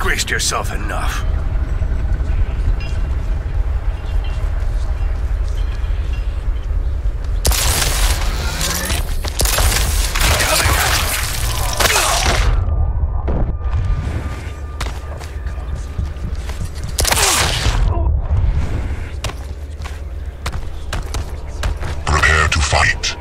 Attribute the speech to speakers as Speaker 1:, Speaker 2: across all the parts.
Speaker 1: disgraced yourself enough.
Speaker 2: Prepare to fight.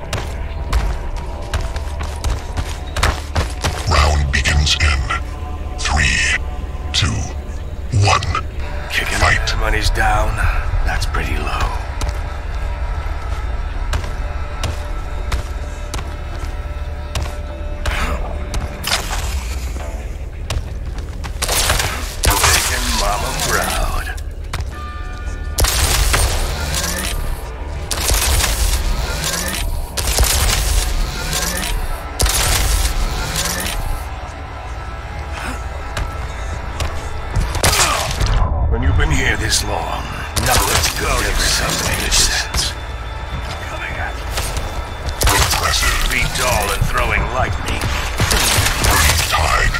Speaker 2: Round begins in 3, 2, 1.
Speaker 1: Kicking
Speaker 2: Fight.
Speaker 1: money's down. That's pretty low. Making mama proud. When you've been here this long, nothing's going to make sense. Coming at you.
Speaker 2: Impressive.
Speaker 1: Be tall and throwing lightning.
Speaker 2: Tide.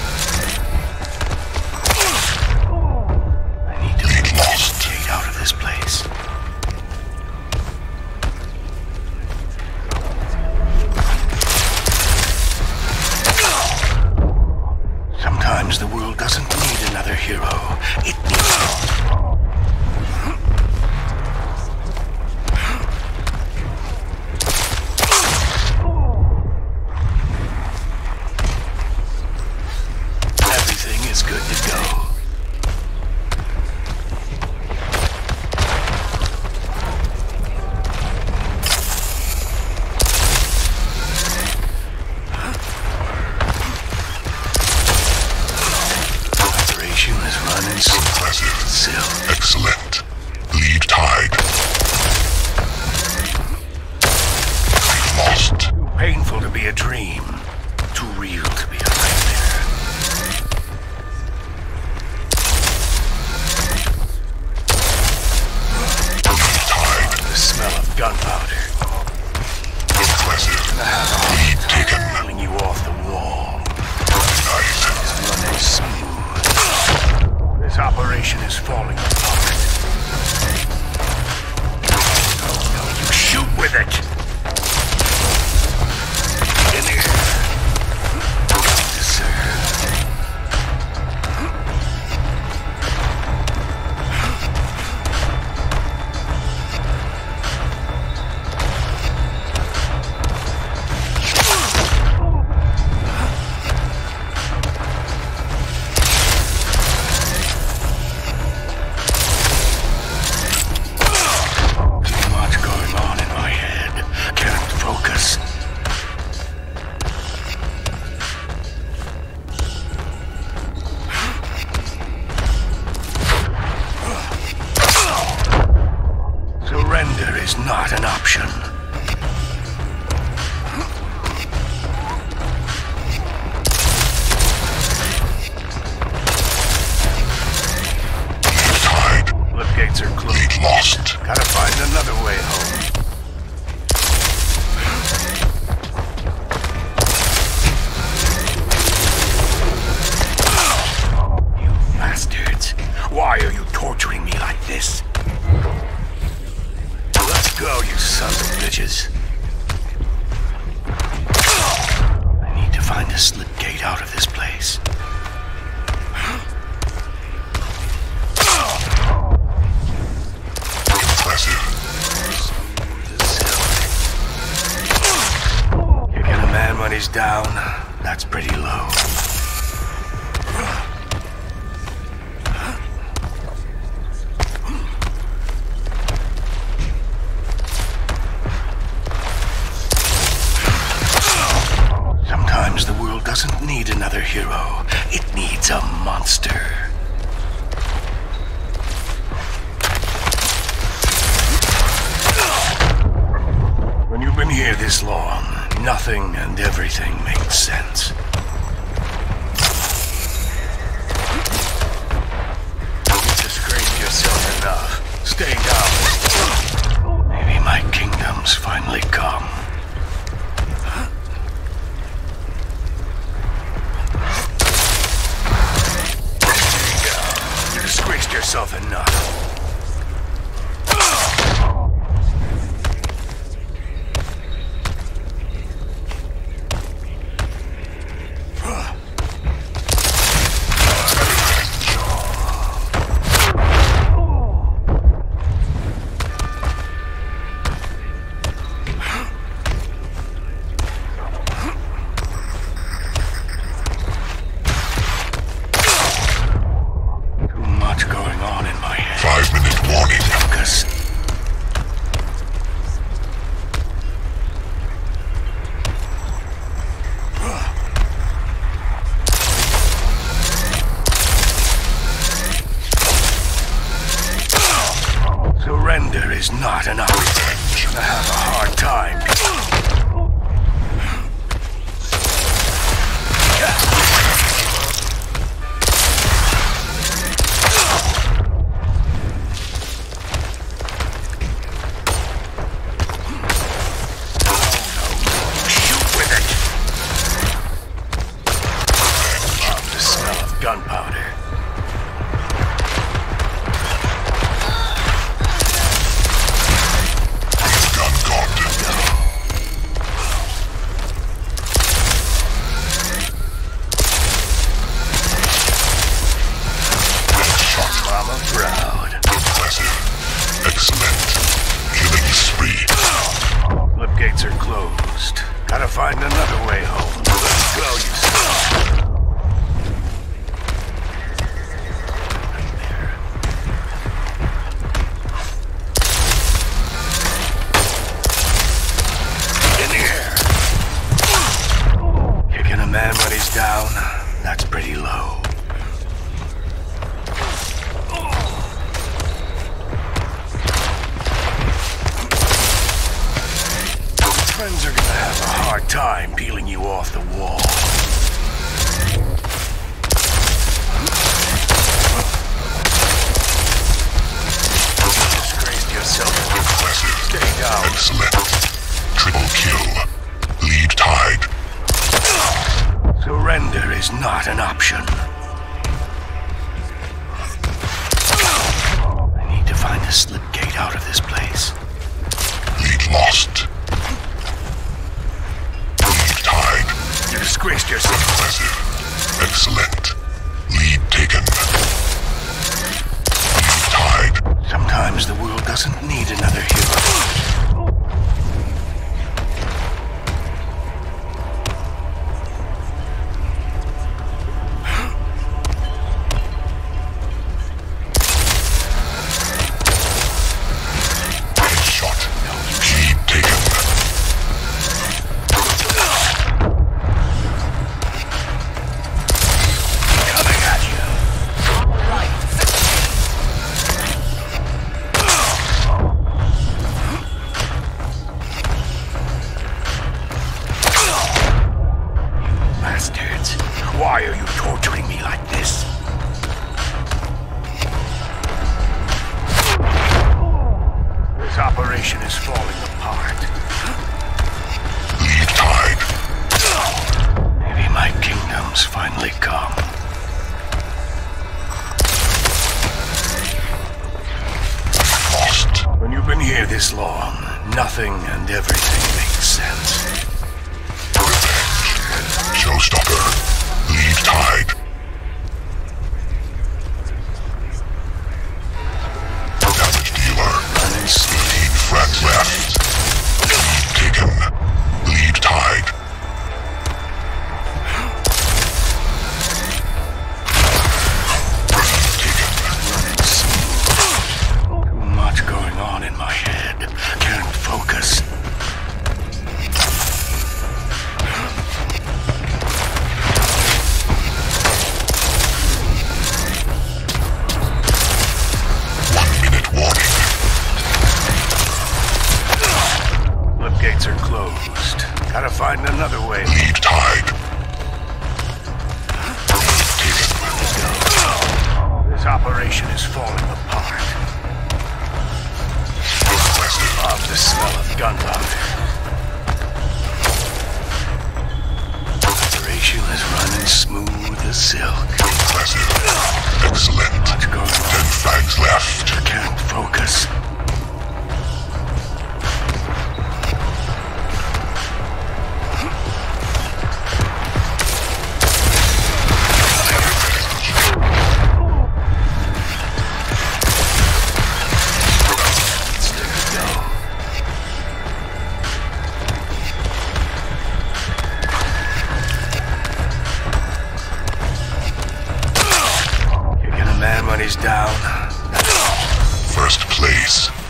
Speaker 1: I need to
Speaker 2: Lead lost.
Speaker 1: get out of this place. Sometimes the world doesn't need another hero. It needs everything is good to go. Operation is running
Speaker 2: Impressive.
Speaker 1: still.
Speaker 2: Excellent. Lead tide. Lead lost.
Speaker 1: Too painful to be a dream. Too real to be a nightmare.
Speaker 2: Lead tide.
Speaker 1: The smell of gunpowder.
Speaker 2: Impressive. Lead taken.
Speaker 1: Pulling you off the wall.
Speaker 2: Nice.
Speaker 1: Running smooth. This operation is falling apart. No, you shoot with it. In here. Deserve. Too much going on in my head. Can't focus. Surrender is not an option.
Speaker 2: Tide.
Speaker 1: Floodgates are closed.
Speaker 2: Lead lost.
Speaker 1: Gotta find another way home. You bastards. Why are you torturing me like this? Let's go, you sons of bitches. I need to find a slip gate out of this place.
Speaker 2: Impressive.
Speaker 1: Kicking a man when he's down, that's pretty low. Sometimes the world doesn't need another hero. It needs a monster. When you've been here this long, nothing and everything makes sense. You've disgraced yourself enough. Stay down. Maybe my kingdom's finally come. yourself enough. Surrender is not enough. I have a hard time. Shoot with it. Love the smell of gunpowder. Gates are closed. Gotta find another way home. Let's go, you son. In the air. Kicking a man when he's down, that's pretty low. Friends are gonna have a hard time peeling you off the wall. You disgraced yourself.
Speaker 2: Impressive.
Speaker 1: Stay down.
Speaker 2: Excellent. Triple kill. Lead tied.
Speaker 1: Surrender is not an option. I need to find a slip gate out of this place.
Speaker 2: Lead lost.
Speaker 1: You disgraced yourself.
Speaker 2: Impressive. Excellent. Lead taken. Lead tied.
Speaker 1: Sometimes the world doesn't need another hero.
Speaker 2: Headshot. Lead taken.
Speaker 1: Why are you torturing me like this? This operation is falling apart.
Speaker 2: Lead tied.
Speaker 1: Maybe my kingdom's finally come.
Speaker 2: Lost.
Speaker 1: When you've been here this long, nothing and everything makes sense.
Speaker 2: Revenge. Showstopper. Lead tied. Damage dealer. 15 friends left. Lead taken. Lead tied. Lead taken.
Speaker 1: Too much going on in my head. Can't focus. Gates are closed. Gotta find another way.
Speaker 2: Lead tied. Lead taken.
Speaker 1: This operation is falling apart.
Speaker 2: Impressive.
Speaker 1: Love the smell of gunpowder. Operation is running smoothly. the silk.
Speaker 2: Impressive. Excellent.
Speaker 1: What's going
Speaker 2: 10
Speaker 1: on?
Speaker 2: flags left.
Speaker 1: I can't focus. Kicking a man when he's down.
Speaker 2: First place.